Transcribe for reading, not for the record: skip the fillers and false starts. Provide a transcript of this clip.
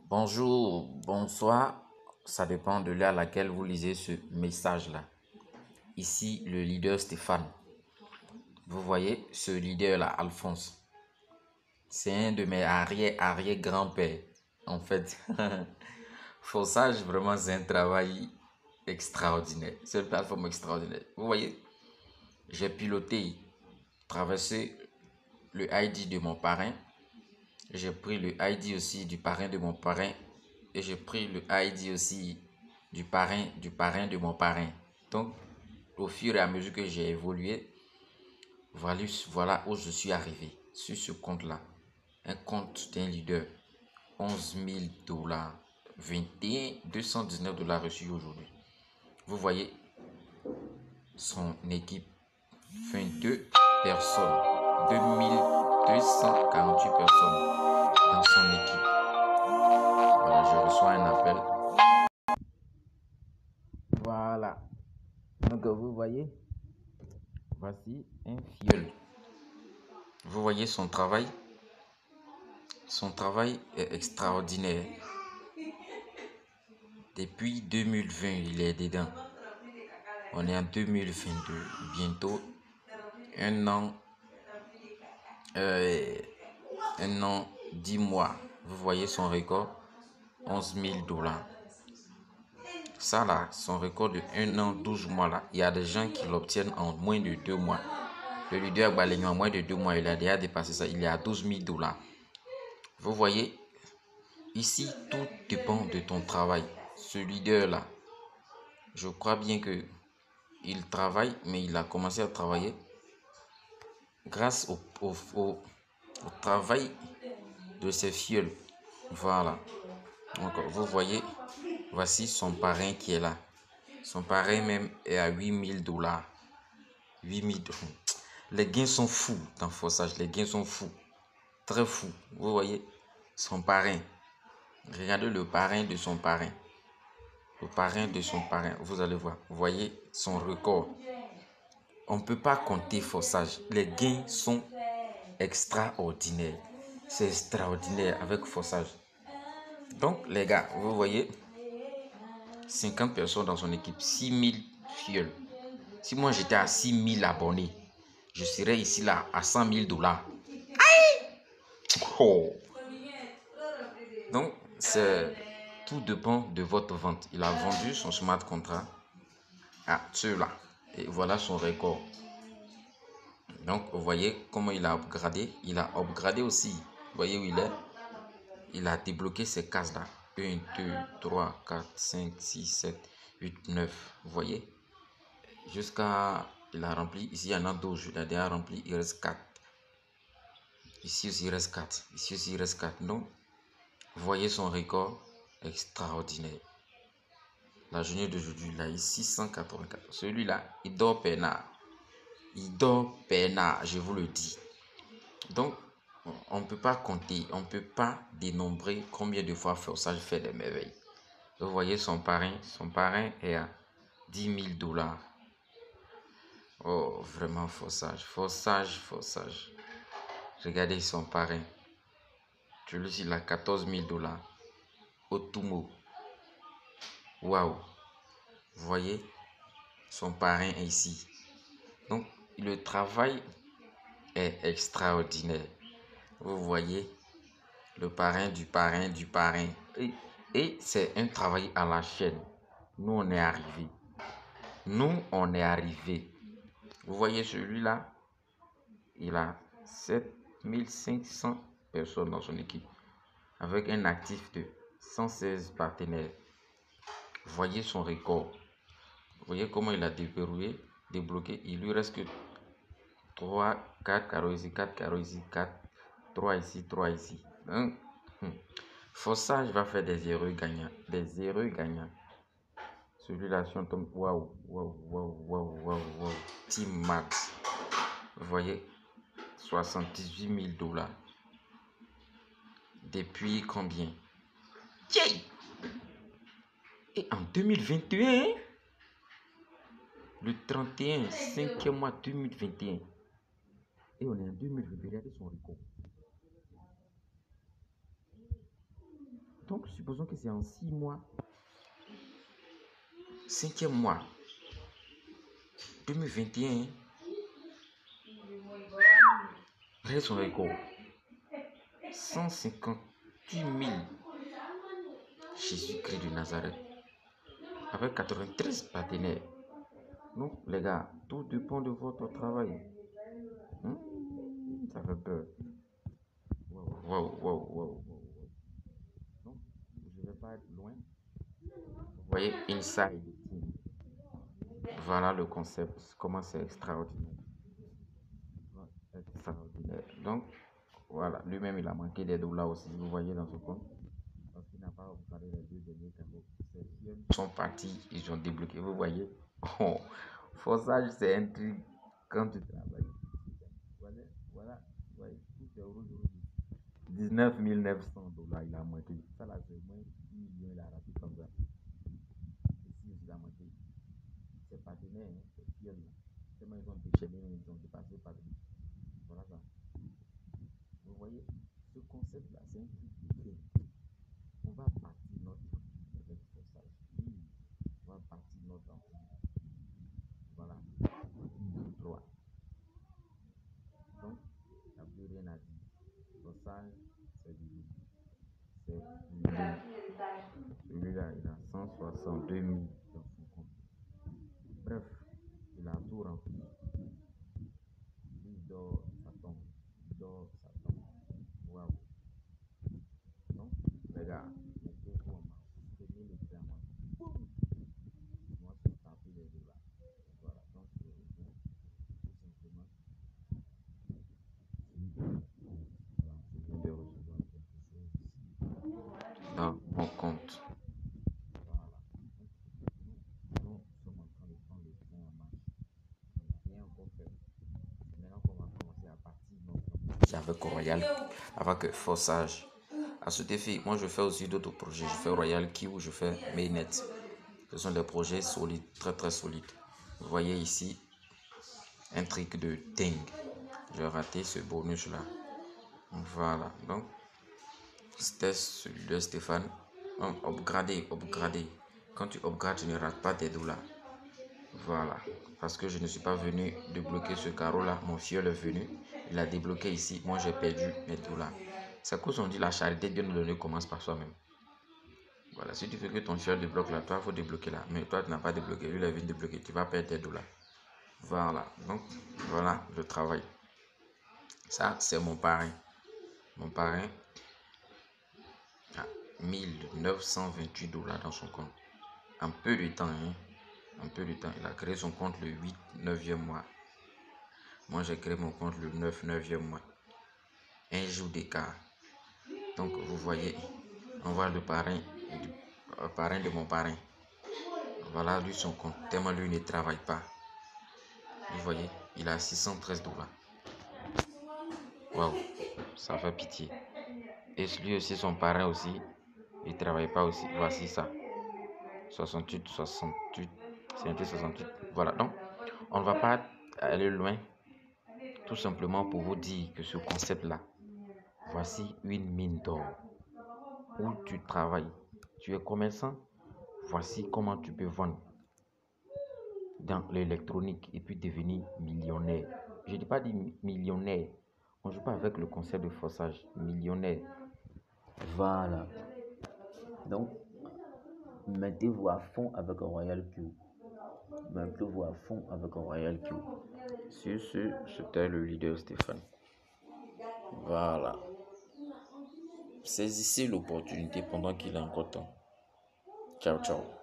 Bonjour, bonsoir, ça dépend de l'heure à laquelle vous lisez ce message-là. Ici, le leader Stéphane. Vous voyez, ce leader-là, Alphonse, c'est un de mes arrière-grands-pères. En fait, Forçage, vraiment, c'est un travail extraordinaire. C'est une plateforme extraordinaire. Vous voyez, j'ai piloté, traversé le ID de mon parrain. J'ai pris le ID aussi du parrain de mon parrain. Et j'ai pris le ID aussi du parrain de mon parrain. Donc, au fur et à mesure que j'ai évolué, voilà où je suis arrivé. Sur ce compte-là, un compte d'un leader, 11 000 dollars, 21 219 dollars reçus aujourd'hui. Vous voyez, son équipe, 22 personnes, 2248 personnes dans son équipe. Voilà, je reçois un appel. Voilà. Donc, vous voyez, voici un filleul. Vous voyez son travail? Son travail est extraordinaire. Depuis 2020, il est dedans. On est en 2022. Bientôt, un an, 10 mois. Vous voyez son record? 11 000 dollars. Ça là, son record de 1 an, 12 mois là, il y a des gens qui l'obtiennent en moins de 2 mois. Le leader Balignon, en moins de 2 mois, il a déjà dépassé ça. Il est à 12 000 dollars. Vous voyez, ici, tout dépend de ton travail. Ce leader-là, je crois bien que il travaille, mais il a commencé à travailler grâce au travail de ses filleuls. Voilà. Donc, vous voyez, voici son parrain qui est là. Son parrain même est à 8 000 dollars. 8 000 dollars. Les gains sont fous dans Forçage. Les gains sont fous. Très fous. Vous voyez, son parrain. Regardez le parrain de son parrain. Le parrain de son parrain. Vous allez voir. Vous voyez son record. On ne peut pas compter Forçage. Les gains sont extraordinaires. C'est extraordinaire avec Forçage. Donc, les gars, vous voyez, 50 personnes dans son équipe, 6 000 filleuls. Si moi j'étais à 6 000 abonnés, je serais ici là à 100 000 dollars. Oh. Donc, tout dépend de votre vente. Il a vendu son smart contract à ceux-là. Et voilà son record. Donc, vous voyez comment il a upgradé. Il a upgradé aussi. Vous voyez où il est? Il a débloqué ces cases-là. 1, 2, 3, 4, 5, 6, 7, 8, 9. Vous voyez? Jusqu'à... Il a rempli. Ici, il y en a 12. Il a déjà rempli. Il reste 4. Ici aussi, il reste 4. Ici aussi, il reste 4. Donc, vous voyez son record extraordinaire. La journée d'aujourd'hui, il a eu 684. Celui-là, il dort peinard. Il dort peinard, je vous le dis. Donc, on ne peut pas compter, on ne peut pas dénombrer combien de fois Forçage fait des merveilles. Vous voyez son parrain est à 10 000 dollars. Oh, vraiment Forçage. Regardez son parrain. Celui-ci, il a 14 000 dollars. Otumo. Waouh. Vous voyez, son parrain est ici. Donc, le travail est extraordinaire. Vous voyez, le parrain du parrain du parrain. Et c'est un travail à la chaîne. Nous, on est arrivé. Vous voyez celui-là, il a 7500 personnes dans son équipe. Avec un actif de 116 partenaires. Vous voyez son record. Vous voyez comment il a débloqué. Il lui reste que 3, 4 carreaux ici, 4 carreaux ici, 4, 3 ici, 3 ici. Donc, Forçage va faire des heureux gagnants. Celui-là, si on tombe, waouh. Team Max. Vous voyez, 78 000 dollars. Depuis combien? Et en 2021, le 31, 5e mois 2021. Et on est en 2020, regardez son record. Donc, Donc, supposons que c'est en 6 mois. 5e mois 2021. Regardez son record. 158 000. Jésus-Christ de Nazareth. Avec 93 partenaires. Donc, les gars, tout dépend de votre travail. Ça fait peur. Wow. Donc, je ne vais pas être loin. Vous voyez, Inside Team. Voilà le concept. Comment c'est extraordinaire. Donc, voilà. Lui-même, il a manqué des dollars aussi. Vous voyez dans son compte. Parce qu'il n'a pas regardé les 2 derniers carreaux. Ils sont partis. Ils ont débloqué. Vous voyez. Oh, forçage, c'est un truc quand tu travailles. Voilà. Vous voyez, tout est rouge. 19 900 $, il a manqué. Ça là, c'est au moins 10 millions, il a raté comme ça. Ici, il a manqué. C'est partenaire, hein, c'est fier. Tellement ils ont déchaîné, ils ont dépassé par lui. Voilà ça. Vous voyez, ce concept-là, c'est un truc de bien. On va partir notre vie avec forçage. Oui, on va partir notre vie. Voilà. 3. Donc, il n'y a plus rien à dire. Forçage, c'est du loup. C'est du loup. Celui-là, il a 162 000 dans son compte. Bref, il a tout rempli. Il dort, ça tombe. Il dort, ça tombe. Waouh. Donc, les gars, mettez-vous en marche. Prenez le pied en marche. Moi, je suis tapé les deux là. Voilà, donc je reviens tout simplement. Voilà, je viens de recevoir quelque chose ici dans mon compte. Voilà. Nous sommes en train de prendre le train en marche. On n'a rien encore fait. Maintenant qu'on va commencer à partir avec Royal, avec Forçage. À ce défi, moi je fais aussi d'autres projets. Je fais Royal Q, je fais Mainnet. Ce sont des projets solides, très solides. Vous voyez ici un truc de dingue. J'ai raté ce bonus là. Voilà, donc c'était celui de Stéphane. Upgrader. Quand tu upgrades, tu ne rates pas tes dollars. Voilà, parce que je ne suis pas venu débloquer ce carreau là. Mon fiel est venu, il a débloqué ici. Moi j'ai perdu mes dollars. C'est à cause on dit la charité Dieu nous donne commence par soi-même. Voilà, si tu veux que ton fiel débloque là, toi il faut débloquer là. Mais toi tu n'as pas débloqué, lui il est venu débloquer, tu vas perdre tes dollars. Voilà, donc voilà le travail. Ça c'est mon parrain. Mon parrain a 1928 dollars dans son compte. En peu de temps, il a créé son compte le 8, 9e mois. Moi, j'ai créé mon compte le 9, 9e mois. Un jour d'écart. Donc, vous voyez, on voit le parrain de mon parrain. Voilà, lui, son compte. Tellement lui ne travaille pas. Vous voyez, il a 613 dollars. Waouh, ça fait pitié. Et lui aussi, son parrain aussi, il ne travaille pas aussi. Voici ça. 68. C'était 68. Voilà, donc, on ne va pas aller loin. Tout simplement pour vous dire que ce concept-là, voici une mine d'or où tu travailles. Tu es commerçant, voici comment tu peux vendre dans l'électronique et puis devenir millionnaire. Je ne dis pas millionnaire. On ne joue pas avec le concept de forçage. Millionnaire. Voilà. Donc, mettez-vous à fond avec un Royal Q. Mettez-vous à fond avec un Royal Q. Sur ce, c'était le leader Stéphane. Voilà. Saisissez l'opportunité pendant qu'il est encore temps. Ciao.